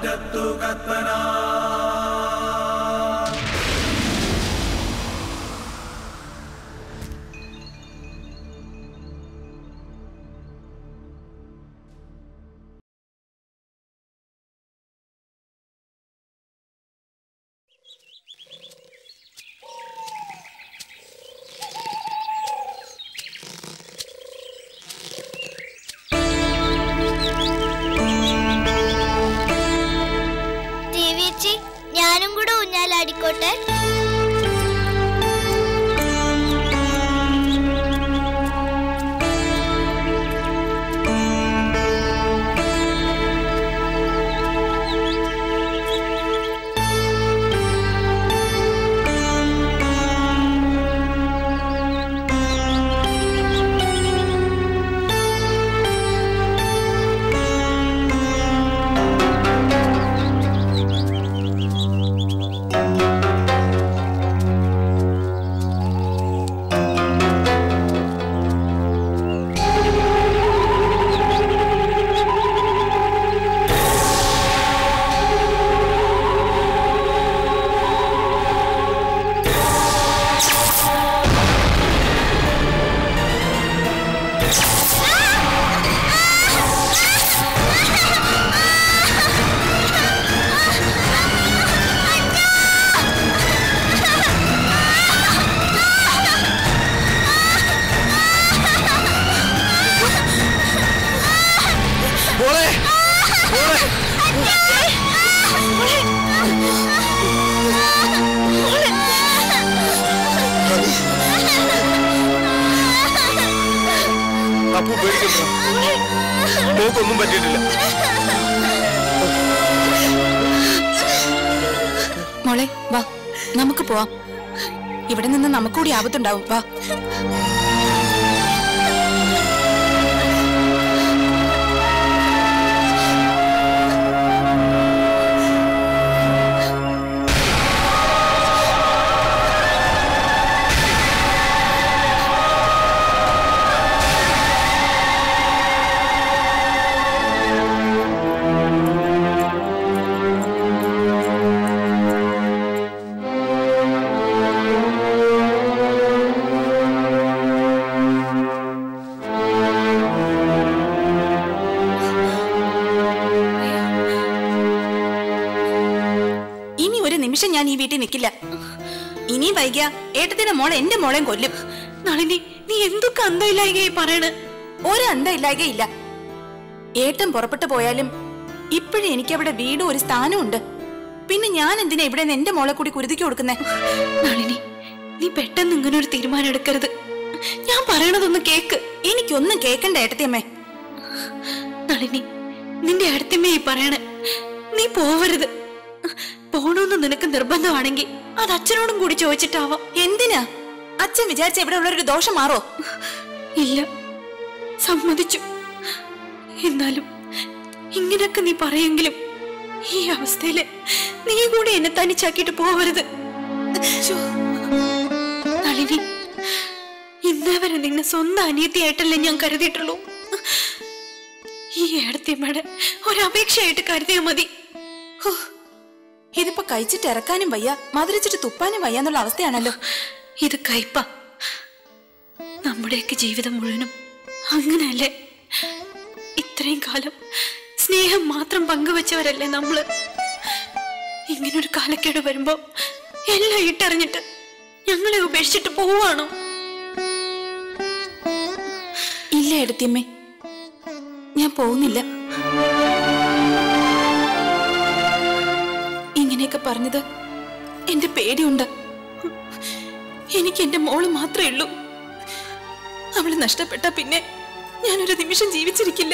ഞാനും കൂടെ ഊഞ്ഞാലാടിക്കോട്ടെ? ഒന്നും പറ്റിയിട്ടില്ല. മോളെ വാ, നമുക്ക് പോവാം. ഇവിടെ നിന്ന് നമുക്കൂടി ആപത്തുണ്ടാവും. വാ. ഞാൻ ഈ വീട്ടിൽ നിൽക്കില്ല. ഇനി വൈകിയ ഏട്ടത്തിന്റെ മോളെ എന്റെ മോളെയും കൊല്ലും. നളിനി, നീ എന്തൊക്കെ അന്തയില്ലായികയായി പറയണ്? ഒരു അന്തയില്ലായികയില്ല. ഏട്ടൻ പുറപ്പെട്ടു പോയാലും ഇപ്പോഴും എനിക്കവിടെ വീടും ഒരു സ്ഥാനവും ഉണ്ട്. പിന്നെ ഞാൻ എന്തിനാ ഇവിടെ നിന്ന് എന്റെ മോളെ കൂടി കുരുതിക്ക് കൊടുക്കുന്നേ? നളിനി, നീ പെട്ടെന്ന് ഇങ്ങനെ ഒരു തീരുമാനം എടുക്കരുത്. ഞാൻ പറയണതൊന്ന് കേക്ക്. എനിക്കൊന്നും കേക്കണ്ട ഏട്ടത്തിയമ്മേ. നളിനി, നിന്റെ ഏട്ടത്തിയമ്മയെ പറയണേ, നീ പോവരുത്. പോണോന്ന് നിനക്ക് നിർബന്ധമാണെങ്കിൽ അത് അച്ഛനോടും കൂടി ചോദിച്ചിട്ടാവാം. എന്തിനാ? അച്ഛൻ വിചാരിച്ച ഇവിടെ ഉള്ളൊരു ദോഷം മാറോ? ഇല്ല, സമ്മതിച്ചു. എന്നാലും ഇങ്ങനൊക്കെ നീ പറയെങ്കിലും ഈ അവസ്ഥയില് നീ കൂടി എന്നെ തനിച്ചാക്കിയിട്ട് പോവരുത്. നളിനി, ഇന്നേ വരെ നിന്നെ സ്വന്തം അനിയത്തിയായിട്ടല്ലേ ഞാൻ കരുതിയിട്ടുള്ളൂ. ഈ ഏടത്തിയമ്മയുടെ ഒരപേക്ഷയായിട്ട് കരുതിയാ മതി. ഇതിപ്പോ കഴിച്ചിട്ട് ഇറക്കാനും വയ്യ, മധുരിച്ചിട്ട് തുപ്പാനും വയ്യ എന്നുള്ള അവസ്ഥയാണല്ലോ. ഇത് കയ്പ. നമ്മുടെയൊക്കെ ജീവിതം മുഴുവനും അങ്ങനെയല്ലേ? ഇത്രയും കാലം സ്നേഹം മാത്രം പങ്കുവെച്ചവരല്ലേ നമ്മള്? ഇങ്ങനൊരു കാലക്കേട് വരുമ്പോ എല്ലാം ഇട്ടറിഞ്ഞിട്ട് ഞങ്ങളെ ഉപേക്ഷിച്ചിട്ട് പോവാണോ? ഇല്ല എടുത്തിയമ്മേ, ഞാൻ പോകുന്നില്ല. ഇങ്ങനെയൊക്കെ പറഞ്ഞത് എന്റെ പേടിയുണ്ട്. എനിക്ക് എന്റെ മോള് മാത്രമേ ഉള്ളൂ. അവള് നഷ്ടപ്പെട്ട പിന്നെ ഞാനൊരു നിമിഷം ജീവിച്ചിരിക്കില്ല.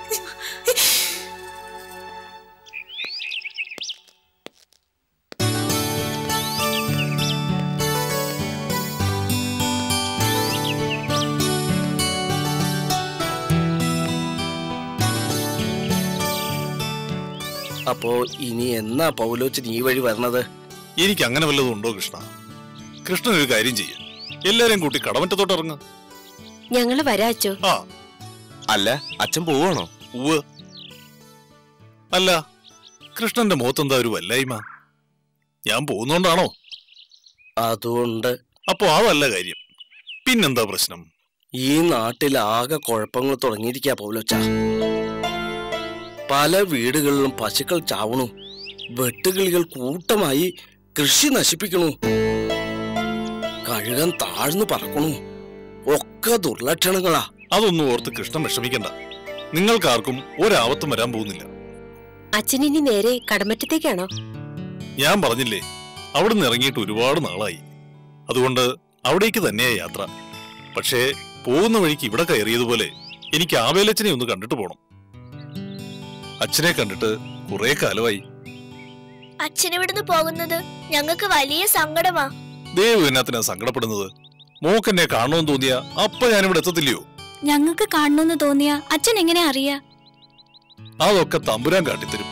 അപ്പോ ഇനി എന്നാ പൗലോച്ചൻ ഈ വഴി വരണത്? എനിക്ക് അങ്ങനെ വല്ലതും ഉണ്ടോ കൃഷ്ണ? കൃഷ്ണൻ ഒരു കാര്യം ചെയ്യും, എല്ലാരെയും കൂട്ടി കടമറ്റത്തോട്ട് ഇറങ്ങ. ഞങ്ങള് വരാച്ചോ? ആ, അല്ല അച്ഛൻ പോവാണോ? ഉവ്. അല്ല, കൃഷ്ണന്റെ മുഖത്തെന്താ ഒരു വല്ലായ്മ? ഞാൻ പോകുന്നോണ്ടാണോ? അതുകൊണ്ട്. അപ്പോ അതല്ല കാര്യം. പിന്നെന്താ പ്രശ്നം? ഈ നാട്ടിൽ ആകെ കുഴപ്പങ്ങൾ തുടങ്ങിയിരിക്കാ പൗലോച്ച. പല വീടുകളിലും പശുക്കൾ ചാവണു, വെട്ടുകിളികൾ കൂട്ടമായി കൃഷി നശിപ്പിക്കണു, കഴുകൻ താഴ്ന്നു പറക്കണു. ഒക്കെ ദുർലക്ഷണങ്ങളാ. അതൊന്നും ഓർത്ത് കൃഷ്ണൻ വിഷമിക്കണ്ട. നിങ്ങൾക്കാർക്കും ഒരാപത്തും വരാൻ പോകുന്നില്ല. അച്ഛനിനി നേരെ കടമറ്റത്തേക്കാണോ? ഞാൻ പറഞ്ഞില്ലേ, അവിടുന്ന് ഇറങ്ങിയിട്ട് ഒരുപാട് നാളായി. അതുകൊണ്ട് അവിടേക്ക് തന്നെയാ യാത്ര. പക്ഷേ പോകുന്ന വഴിക്ക് ഇവിടെ കയറിയതുപോലെ എനിക്ക് ആവേലച്ചനെ ഒന്ന് കണ്ടിട്ട് പോണം. അച്ഛനെ കണ്ടിട്ട് കുറെ കാലമായി. അച്ഛൻ ഇവിടുന്ന് പോകുന്നത് ഞങ്ങൾക്ക് വലിയ സങ്കടമാ. ദേവു എന്നാത്തിനാ സങ്കടപ്പെടുന്നത്? മോക്കെന്നെ കാണണമെന്ന് തോന്നിയാ അപ്പൊ ഞാനിവിടെ എത്തത്തില്ലയോ? ഞങ്ങൾക്ക് കാണണമെന്ന് തോന്നിയാ അച്ഛൻ എങ്ങനെ അറിയാ? അതൊക്കെ തമ്പുരാൻ കാട്ടിത്തരും.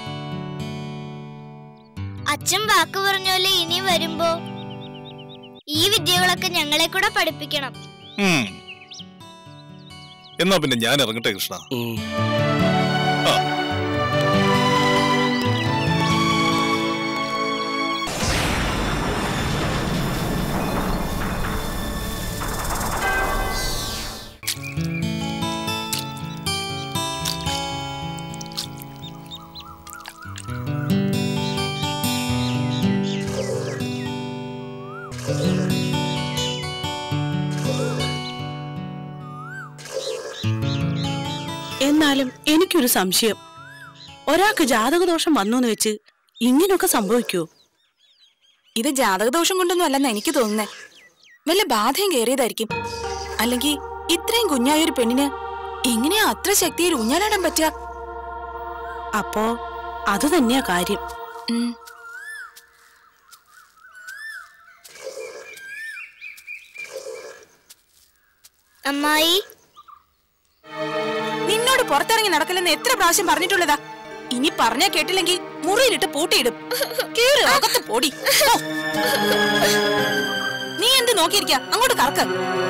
അച്ഛൻ വാക്ക് പറഞ്ഞോലെ ഇനി വരുമ്പോ ഈ വിദ്യകളൊക്കെ ഞങ്ങളെ കൂടെ പഠിപ്പിക്കണം. എന്നാ പിന്നെ ഞാൻ ഇറങ്ങട്ടെ കൃഷ്ണ. എന്നാലും എനിക്കൊരു സംശയം. ഒരാൾക്ക് ജാതകദോഷം വന്നോന്ന് വെച്ച് ഇങ്ങനെയൊക്കെ സംഭവിക്കുവോ? ഇത് ജാതകദോഷം കൊണ്ടൊന്നും അല്ലെന്നാ എനിക്ക് തോന്നുന്നേ. വല്ല ബാധയും കയറിയതായിരിക്കും. അല്ലെങ്കിൽ ഇത്രയും കുഞ്ഞായൊരു പെണ്ണിന് എങ്ങനെയാ അത്ര ശക്തിയിൽ ഊഞ്ഞാലാടാൻ പറ്റുക? അപ്പോ അത് തന്നെയാ കാര്യം. അമ്മായി, നിന്നോട് പുറത്തിറങ്ങി നടക്കില്ലെന്ന് എത്ര പ്രാവശ്യം പറഞ്ഞിട്ടുള്ളതാ? ഇനി പറഞ്ഞാ കേട്ടില്ലെങ്കിൽ മുറിയിലിട്ട് പൂട്ടിയിടും. കേറി അകത്ത് പോടി. നീ എന്ത് നോക്കിയിരിക്ക? അങ്ങോട്ട് കറക്ക്.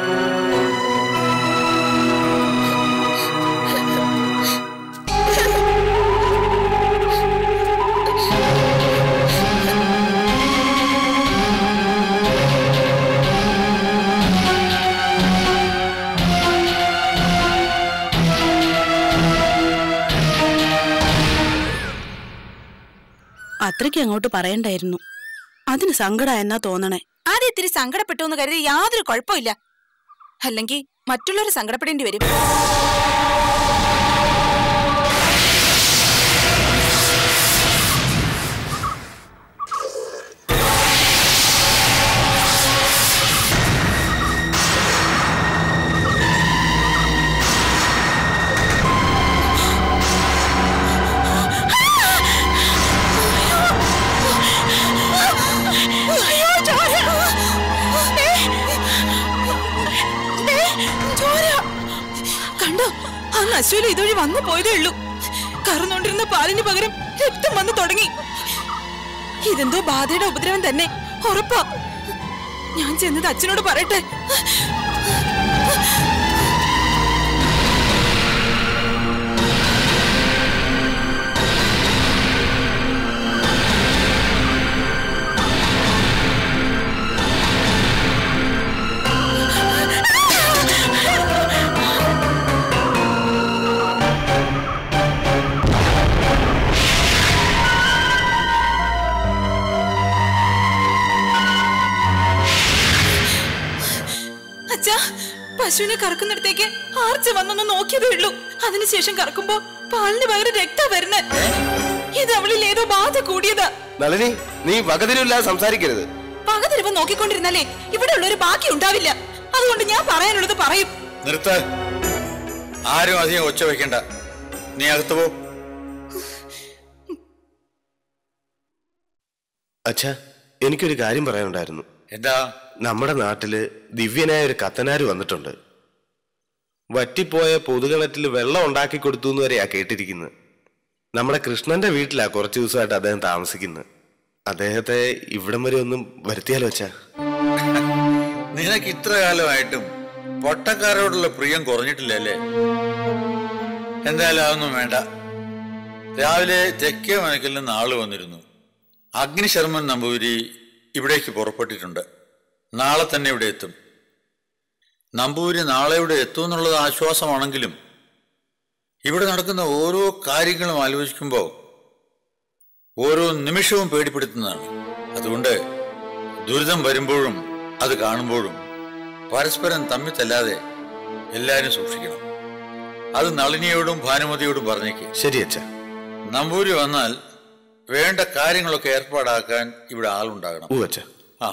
അത്രയ്ക്ക് അങ്ങോട്ട് പറയണ്ടായിരുന്നു. അതിന് സങ്കടമായെന്നാ തോന്നണേ. ആദ്യം ഇത്തിരി സങ്കടപ്പെട്ടു എന്ന് കരുതി യാതൊരു കുഴപ്പമില്ല. അല്ലെങ്കിൽ മറ്റുള്ളവർ സങ്കടപ്പെടേണ്ടി വരും. അശ്വല ഇതുവഴി വന്നു പോയതേ ഉള്ളൂ. കറന്നുകൊണ്ടിരുന്ന പാലിന് പകരം രക്തം വന്നു തുടങ്ങി. ഇതെന്തോ ബാധയുടെ ഉപദ്രവം തന്നെ ഉറപ്പാ. ഞാൻ ചെന്നത് അച്ഛനോട് പറയട്ടെ. പശുവിനെ കറക്കുന്നിടത്തേക്ക് ആർച്ച വന്നൊന്ന് നോക്കിയതേ ഉള്ളൂ. അതിനുശേഷം കറക്കുമ്പോ പാലിന് പകരം രക്ത വരുന്നേ. ഇത് അവളിൽ ഏതോ ബാധ കൂടിയതാ. നളിനി, നീ വകതിരിവില്ലാതെ സംസാരിക്കരുത്. പകതിരിവ് നോക്കിക്കൊണ്ടിരുന്നാലേ ഇവിടെ ഉള്ളൊരു ബാക്കി ഉണ്ടാവില്ല. അതുകൊണ്ട് ഞാൻ പറയാനുള്ളത് പറയും. നിർത്ത. ആരും അധികം ഒച്ച വെക്കണ്ട. നീ അകത്ത് പോ. അച്ഛാ, എനിക്കൊരു കാര്യം പറയാനുണ്ടായിരുന്നു. എന്താ? നമ്മുടെ നാട്ടില് ദിവ്യനായ ഒരു കത്തനാര് വന്നിട്ടുണ്ട്. വറ്റിപ്പോയ പൊതുകിണറ്റിൽ വെള്ളം ഉണ്ടാക്കി കൊടുത്തു എന്ന് വരെയാ കേട്ടിരിക്കുന്നത്. നമ്മുടെ കൃഷ്ണന്റെ വീട്ടിലാ കുറച്ചു ദിവസമായിട്ട് അദ്ദേഹം താമസിക്കുന്നത്. അദ്ദേഹത്തെ ഇവിടം വരെ ഒന്നും വരുത്തിയാലോ അച്ഛാ? നിനക്ക് ഇത്ര കാലമായിട്ടും പൊട്ടക്കാരോടുള്ള പ്രിയം കുറഞ്ഞിട്ടില്ലല്ലേ? എന്തായാലും അതൊന്നും വേണ്ട. രാവിലെ തെക്കേ മനക്കിൽ നിന്ന് ആള് വന്നിരുന്നു. അഗ്നിശർമ്മൻ നമ്പൂരി ഇവിടേക്ക് പുറപ്പെട്ടിട്ടുണ്ട്. നാളെ തന്നെ ഇവിടെ എത്തും. നമ്പൂരി നാളെ ഇവിടെ എത്തുമെന്നുള്ളത് ആശ്വാസമാണെങ്കിലും ഇവിടെ നടക്കുന്ന ഓരോ കാര്യങ്ങളും ആലോചിക്കുമ്പോൾ ഓരോ നിമിഷവും പേടിപ്പെടുത്തുന്നതാണ്. അതുകൊണ്ട് ദുരിതം വരുമ്പോഴും അത് കാണുമ്പോഴും പരസ്പരം തമ്മിൽ തല്ലാതെ എല്ലാവരും സൂക്ഷിക്കണം. അത് നളിനിയോടും ഭാനുമതിയോടും പറഞ്ഞേക്ക്. ശരി അച്ഛാ. നമ്പൂരി വന്നാൽ വേണ്ട കാര്യങ്ങളൊക്കെ ഏർപ്പാടാക്കാൻ ഇവിടെ ആളുണ്ടാകണം. ഓ അച്ഛാ. ആ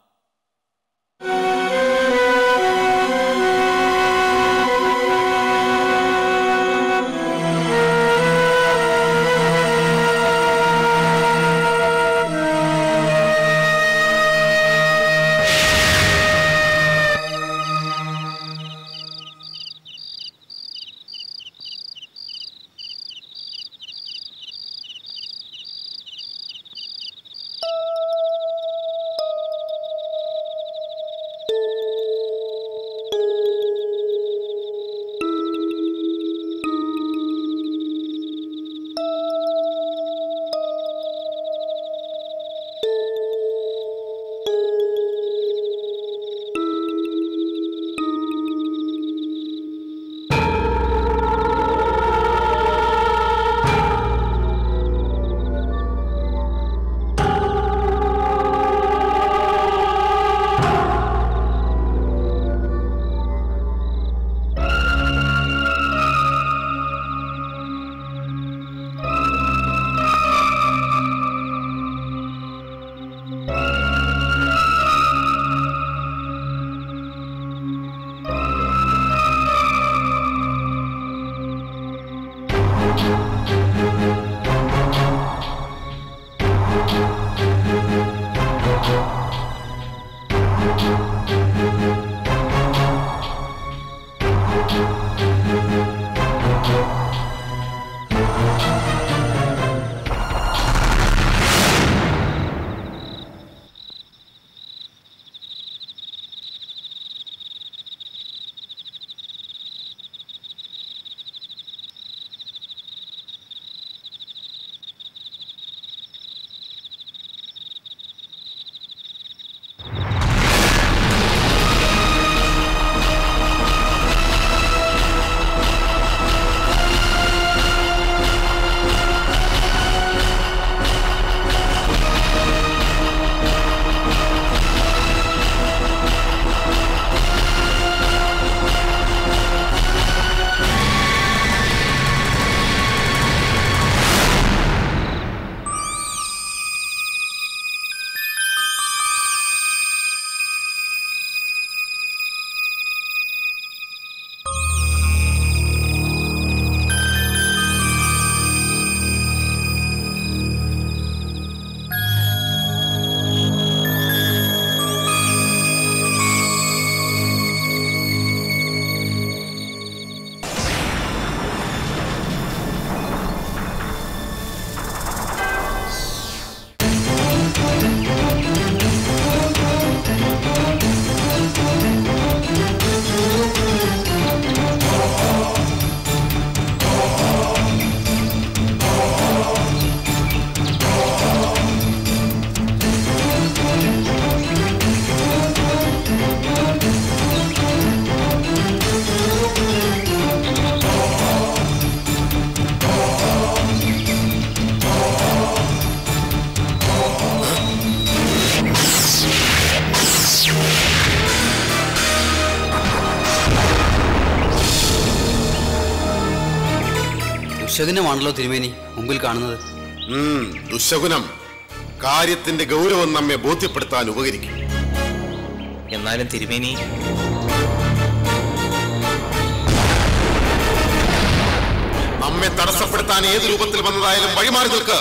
ദുശകുനമാണല്ലോ തിരുമേനി മുമ്പിൽ കാണുന്നത്. ദുശകുനം കാര്യത്തിന്റെ ഗൗരവം നമ്മെ ബോധ്യപ്പെടുത്താൻ ഉപകരിക്കും. എന്നാലും തിരുമേനി, നമ്മെ തടസ്സപ്പെടുത്താൻ ഏത് രൂപത്തിൽ വന്നതായാലും വഴിമാറി നിൽക്കുക.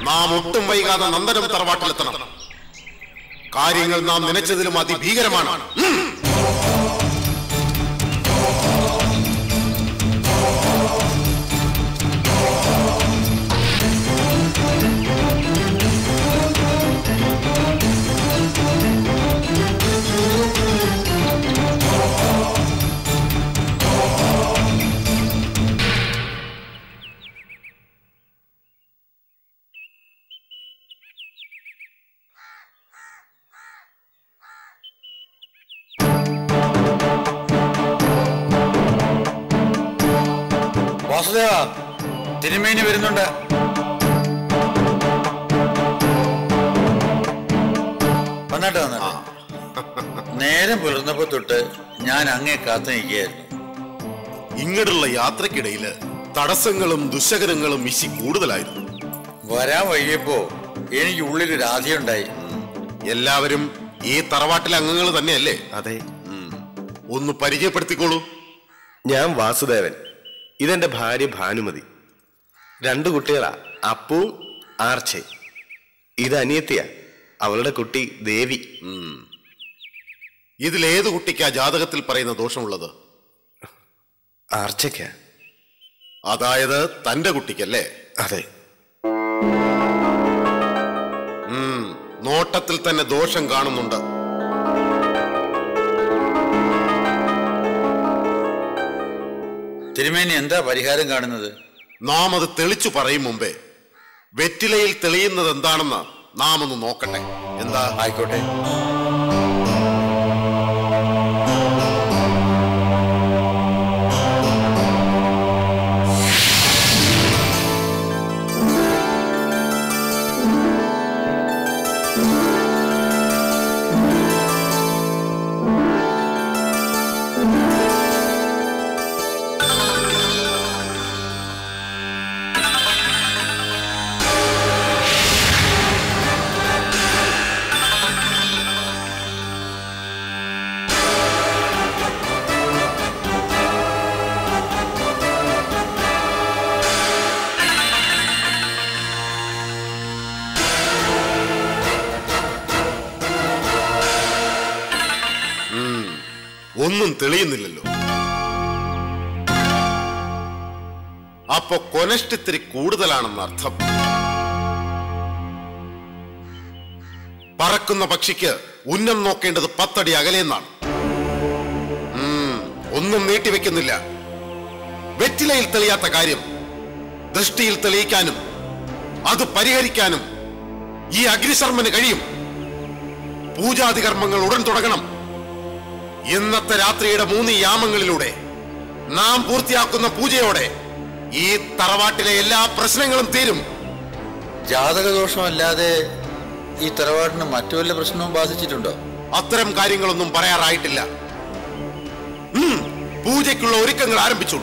നാം ഒട്ടും വൈകാതെ നന്ദനം തറവാട്ടിലെത്തണം. കാര്യങ്ങൾ നാം നനച്ചതിലും അതിഭീകരമാണ്. വാസുദേവ, തിരുമേനി വരുന്നുണ്ട്. വന്നിട്ട് നേരം പുലർന്നപ്പോ തൊട്ട് ഞാൻ അങ്ങേ കാത്തു നിൽക്കുകയായിരുന്നു. ഇങ്ങോട്ടുള്ള യാത്രക്കിടയില് തടസ്സങ്ങളും ദുശകരങ്ങളും ഇശി കൂടുതലായിരുന്നു. വരാൻ വൈകിയപ്പോ എനിക്ക് ഉള്ളിലൊരു ആധിയുണ്ടായി. എല്ലാവരും ഈ തറവാട്ടിലെ അംഗങ്ങൾ തന്നെയല്ലേ? അതെ. ഒന്ന് പരിചയപ്പെടുത്തിക്കോളൂ. ഞാൻ വാസുദേവൻ. ഇതെന്റെ ഭാര്യ ഭാനുമതി. 2 കുട്ടികളാ, അപ്പു ആർച്ചെ. ഇത് അനിയത്തിയ, അവളുടെ കുട്ടി ദേവി. ഇതിലേത് കുട്ടിക്കാ ജാതകത്തിൽ പറയുന്ന ദോഷമുള്ളത്? ആർച്ചയ്ക്ക. അതായത് തന്റെ കുട്ടിക്കല്ലേ? അതെ. നോട്ടത്തിൽ തന്നെ ദോഷം കാണുന്നുണ്ട്. തിരുമേനി എന്താ പരിഹാരം കാണുന്നത്? നാം അത് തെളിച്ചു പറയും മുമ്പേ വെറ്റിലയിൽ തെളിയുന്നത് എന്താണെന്ന് നാം ഒന്ന് നോക്കട്ടെ. എന്താ? ആയിക്കോട്ടെ. ഒന്നും തെളിയുന്നില്ലല്ലോ. അപ്പൊ കൊനഷ്ടിത്തിരി കൂടുതലാണെന്ന് അർത്ഥം. പറക്കുന്ന പക്ഷിക്ക് ഉന്നം നോക്കേണ്ടത് 10 അടി അകലെന്നാണ്. ഒന്നും നീട്ടിവെക്കുന്നില്ല. വെറ്റിലയിൽ തെളിയാത്ത കാര്യം ദൃഷ്ടിയിൽ തെളിയിക്കാനും അത് പരിഹരിക്കാനും ഈ അഗ്നിശർമ്മന് കഴിയും. പൂജാതി കർമ്മങ്ങൾ ഉടൻ തുടങ്ങണം. ഇന്നത്തെ രാത്രിയുടെ 3 യാമങ്ങളിലൂടെ നാം പൂർത്തിയാക്കുന്ന പൂജയോടെ ഈ തറവാട്ടിലെ എല്ലാ പ്രശ്നങ്ങളും തീരും. ജാതകദോഷമല്ലാതെ ഈ തറവാട്ടിന് മറ്റു വല്ല പ്രശ്നവും ബാധിച്ചിട്ടുണ്ടോ? അത്തരം കാര്യങ്ങളൊന്നും പറയാറായിട്ടില്ല. പൂജയ്ക്കുള്ള ഒരുക്കങ്ങൾ ആരംഭിച്ചോളൂ.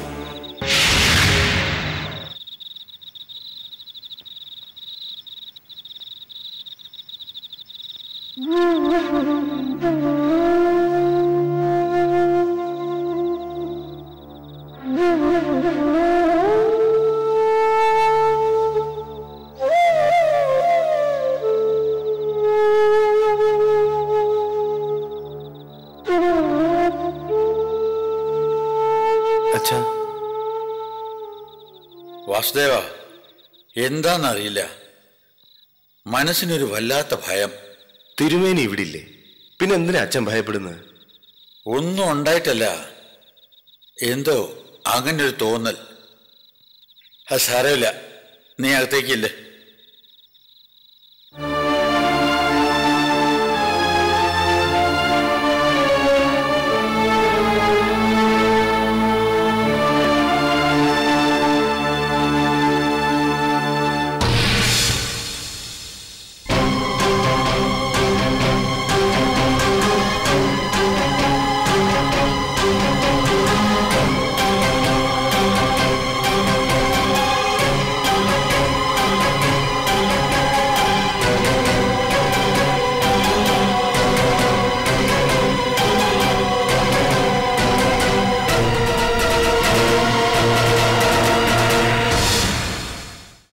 വാസുദേവ, എന്താന്നറിയില്ല, മനസ്സിനൊരു വല്ലാത്ത ഭയം. തിരുമേനി ഇവിടില്ലേ? പിന്നെ എന്തിനാ അച്ഛൻ ഭയപ്പെടുന്നത്? ഒന്നും ഉണ്ടായിട്ടല്ല, എന്തോ അങ്ങനെ ഒരു തോന്നൽ. അത് സാരമില്ല, നീ അകത്തേക്കില്ലേ.